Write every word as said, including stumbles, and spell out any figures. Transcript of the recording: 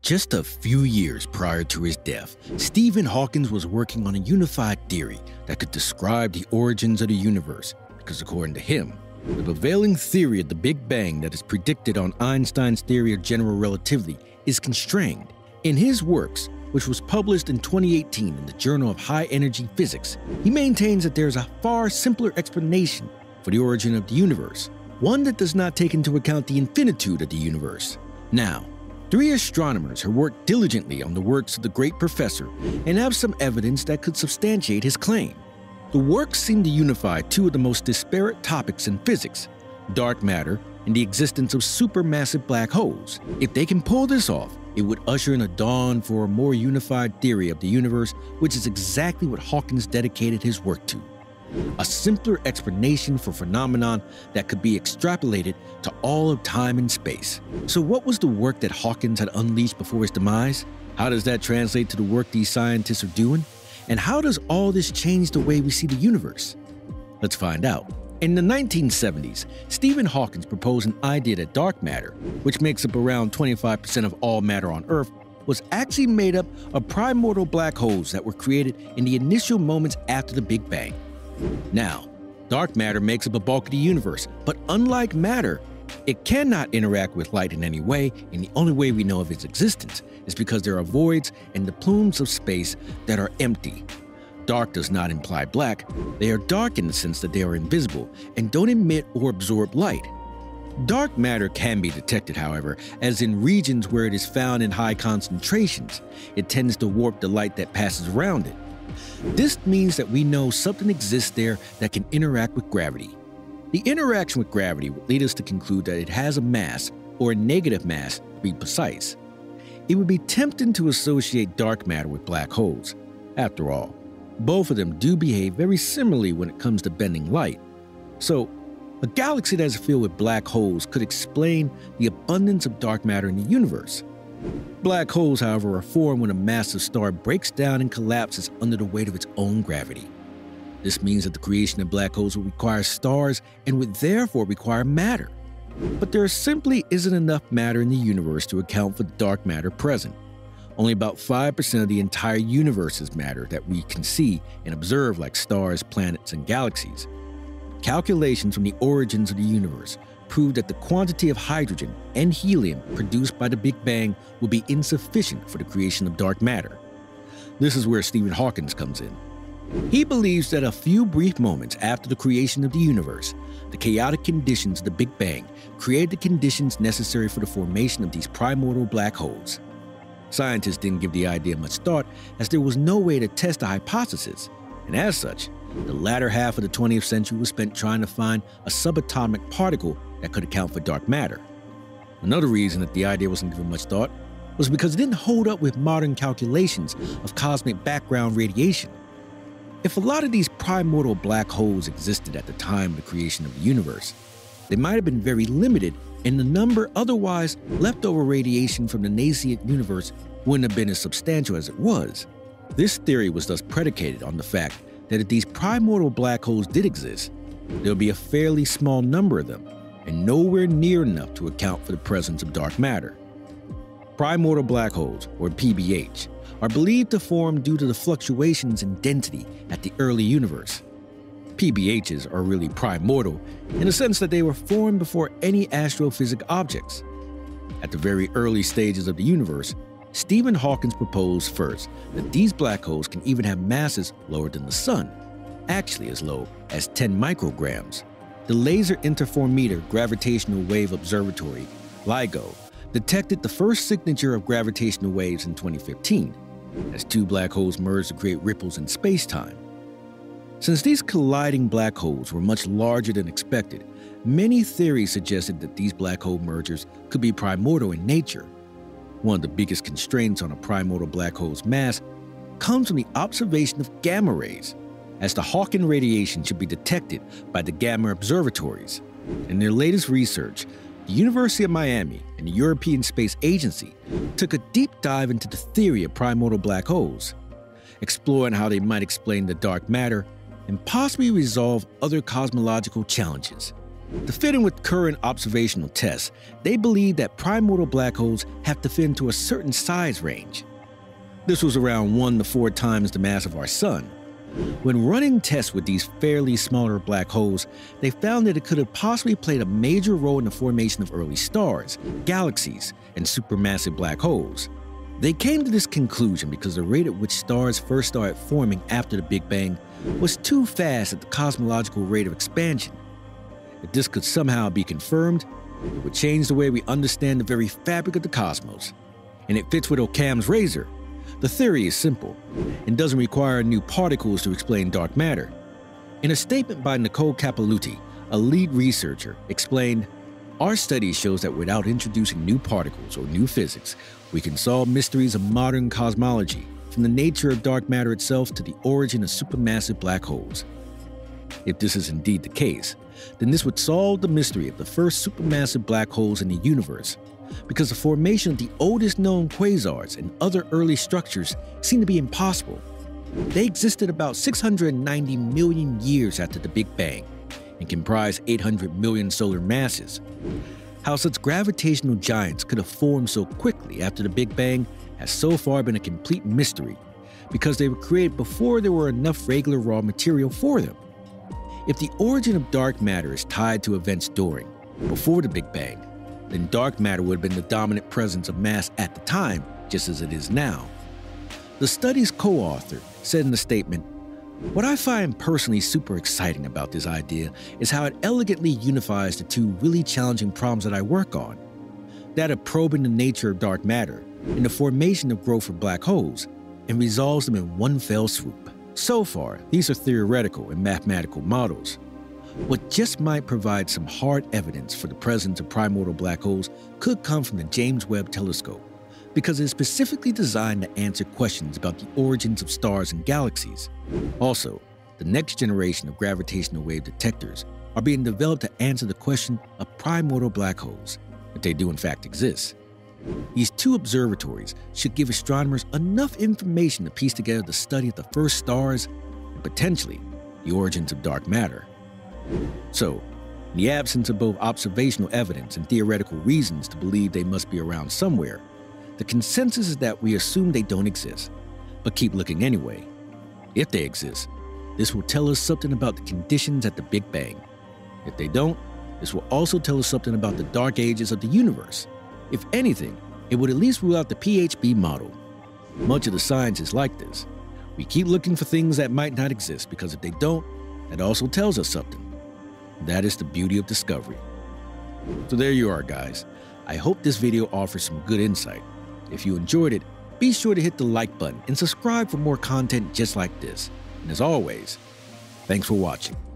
Just a few years prior to his death, Stephen Hawkins was working on a unified theory that could describe the origins of the universe, because according to him, the prevailing theory of the Big Bang that is predicted on Einstein's theory of general relativity is constrained. In his works, which was published in twenty eighteen in the Journal of High Energy Physics, he maintains that there is a far simpler explanation for the origin of the universe, one that does not take into account the infinitude of the universe. Now, three astronomers have worked diligently on the works of the great professor and have some evidence that could substantiate his claim. The works seem to unify two of the most disparate topics in physics, dark matter and the existence of supermassive black holes. If they can pull this off, it would usher in a dawn for a more unified theory of the universe, which is exactly what Hawkins dedicated his work to. A simpler explanation for a phenomenon that could be extrapolated to all of time and space. So what was the work that Hawkins had unleashed before his demise? How does that translate to the work these scientists are doing? And how does all this change the way we see the universe? Let's find out. In the nineteen seventies, Stephen Hawkins proposed an idea that dark matter, which makes up around twenty-five percent of all matter on Earth, was actually made up of primordial black holes that were created in the initial moments after the Big Bang. Now, dark matter makes up a bulk of the universe, but unlike matter, it cannot interact with light in any way, and the only way we know of its existence is because there are voids and the plumes of space that are empty. Dark does not imply black. They are dark in the sense that they are invisible and don't emit or absorb light. Dark matter can be detected, however, as in regions where it is found in high concentrations. It tends to warp the light that passes around it. This means that we know something exists there that can interact with gravity. The interaction with gravity would lead us to conclude that it has a mass, or a negative mass to be precise. It would be tempting to associate dark matter with black holes. After all, both of them do behave very similarly when it comes to bending light. So, a galaxy that is filled with black holes could explain the abundance of dark matter in the universe. Black holes, however, are formed when a massive star breaks down and collapses under the weight of its own gravity. This means that the creation of black holes would require stars and would therefore require matter. But there simply isn't enough matter in the universe to account for the dark matter present. Only about five percent of the entire universe is matter that we can see and observe, like stars, planets, and galaxies. Calculations from the origins of the universe prove that the quantity of hydrogen and helium produced by the Big Bang will be insufficient for the creation of dark matter. This is where Stephen Hawkins comes in. He believes that a few brief moments after the creation of the universe, the chaotic conditions of the Big Bang created the conditions necessary for the formation of these primordial black holes. Scientists didn't give the idea much thought, as there was no way to test the hypothesis, and as such, the latter half of the twentieth century was spent trying to find a subatomic particle that could account for dark matter. Another reason that the idea wasn't given much thought was because it didn't hold up with modern calculations of cosmic background radiation. If a lot of these primordial black holes existed at the time of the creation of the universe, they might have been very limited, and the number otherwise leftover radiation from the nascent universe wouldn't have been as substantial as it was. This theory was thus predicated on the fact that if these primordial black holes did exist, there would be a fairly small number of them, and nowhere near enough to account for the presence of dark matter. Primordial black holes, or P B H, are believed to form due to the fluctuations in density at the early universe. P B Hs are really primordial in the sense that they were formed before any astrophysical objects. At the very early stages of the universe, Stephen Hawkins proposed first that these black holes can even have masses lower than the Sun, actually as low as ten micrograms. The Laser Interferometer Gravitational Wave Observatory, LIGO, detected the first signature of gravitational waves in twenty fifteen, as two black holes merged to create ripples in space-time. Since these colliding black holes were much larger than expected, many theories suggested that these black hole mergers could be primordial in nature. One of the biggest constraints on a primordial black hole's mass comes from the observation of gamma rays, as the Hawking radiation should be detected by the gamma observatories. In their latest research, the University of Miami and the European Space Agency took a deep dive into the theory of primordial black holes, exploring how they might explain the dark matter and possibly resolve other cosmological challenges. To fit in with current observational tests, they believe that primordial black holes have to fit into a certain size range. This was around one to four times the mass of our Sun. When running tests with these fairly smaller black holes, they found that it could have possibly played a major role in the formation of early stars, galaxies, and supermassive black holes. They came to this conclusion because the rate at which stars first started forming after the Big Bang was too fast at the cosmological rate of expansion. If this could somehow be confirmed, it would change the way we understand the very fabric of the cosmos. And it fits with Occam's razor. The theory is simple and doesn't require new particles to explain dark matter. In a statement by Nicole Capilouti, a lead researcher, explained, "Our study shows that without introducing new particles or new physics, we can solve mysteries of modern cosmology, from the nature of dark matter itself to the origin of supermassive black holes." If this is indeed the case, then this would solve the mystery of the first supermassive black holes in the universe, because the formation of the oldest known quasars and other early structures seem to be impossible. They existed about six hundred ninety million years after the Big Bang and comprise eight hundred million solar masses. How such gravitational giants could have formed so quickly after the Big Bang has so far been a complete mystery, because they were created before there were enough regular raw material for them. If the origin of dark matter is tied to events during, before the Big Bang, then dark matter would have been the dominant presence of mass at the time, just as it is now. The study's co-author said in a statement, "What I find personally super exciting about this idea is how it elegantly unifies the two really challenging problems that I work on, that of probing the nature of dark matter and the formation of growth of black holes, and resolves them in one fell swoop. So far, these are theoretical and mathematical models. What just might provide some hard evidence for the presence of primordial black holes could come from the James Webb telescope, because it is specifically designed to answer questions about the origins of stars and galaxies. Also, the next generation of gravitational wave detectors are being developed to answer the question of primordial black holes, if they do in fact exist. These two observatories should give astronomers enough information to piece together the study of the first stars and potentially the origins of dark matter. So, in the absence of both observational evidence and theoretical reasons to believe they must be around somewhere, the consensus is that we assume they don't exist, but keep looking anyway. If they exist, this will tell us something about the conditions at the Big Bang. If they don't, this will also tell us something about the dark ages of the universe. If anything, it would at least rule out the P H B model. Much of the science is like this. We keep looking for things that might not exist, because if they don't, that also tells us something. That is the beauty of discovery. So there you are, guys. I hope this video offers some good insight. If you enjoyed it, be sure to hit the like button and subscribe for more content just like this. And as always, thanks for watching.